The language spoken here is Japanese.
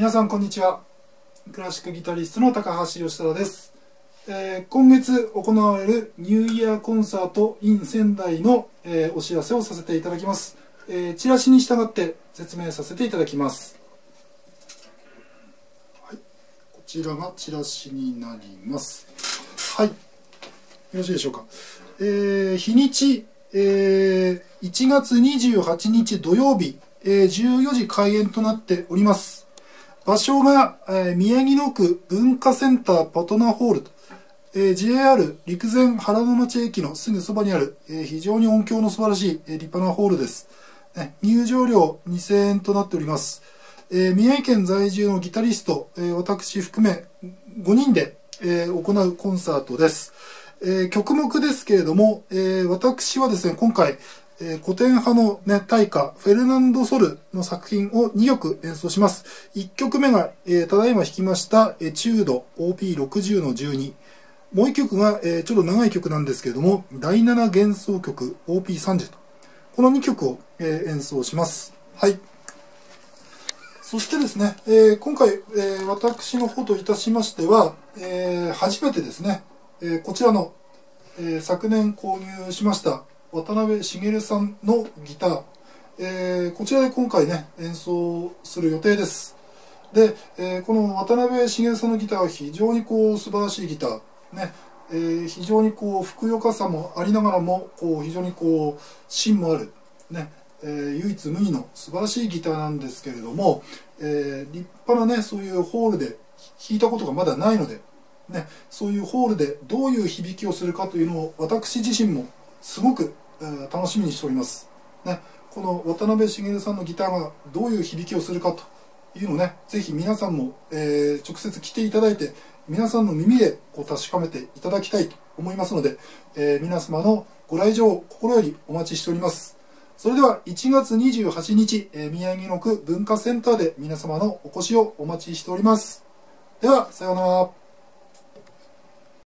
皆さんこんにちは。クラシックギタリストの高橋義忠です。今月行われるニューイヤーコンサート in 仙台の、お知らせをさせていただきます。チラシに従って説明させていただきます。はい、こちらがチラシになります。はい、よろしいでしょうか。日にち、1月28日土曜日、14時開演となっております。場所が、宮城野区文化センターパトナホールと、JR 陸前原野町駅のすぐそばにある、非常に音響の素晴らしい、立派なホールです。入場料2000円となっております。宮城県在住のギタリスト、私含め5人で、行うコンサートです。曲目ですけれども、私はですね、今回、古典派の、大家フェルナンド・ソルの作品を2曲演奏します。1曲目が、ただいま弾きましたエチュード OP60-12。もう1曲が、ちょっと長い曲なんですけれども、第7幻想曲 OP30 と。この2曲を、演奏します。はい。そしてですね、今回、私の方といたしましては、初めてですね、こちらの、昨年購入しました渡辺茂さんのギター、こちらで今回ね演奏する予定です。で、この渡辺茂さんのギターは非常に素晴らしいギターね、非常にふくよかさもありながらも非常に芯もあるね、唯一無二の素晴らしいギターなんですけれども、立派なねそういうホールで弾いたことがまだないのでね、そういうホールでどういう響きをするかというのを私自身もすごく楽しみにしております、ね、この渡辺茂さんのギターがどういう響きをするかというのをね、ぜひ皆さんも、直接来ていただいて皆さんの耳で確かめていただきたいと思いますので、皆様のご来場を心よりお待ちしております。それでは1月28日、宮城野区文化センターで皆様のお越しをお待ちしております。ではさようなら。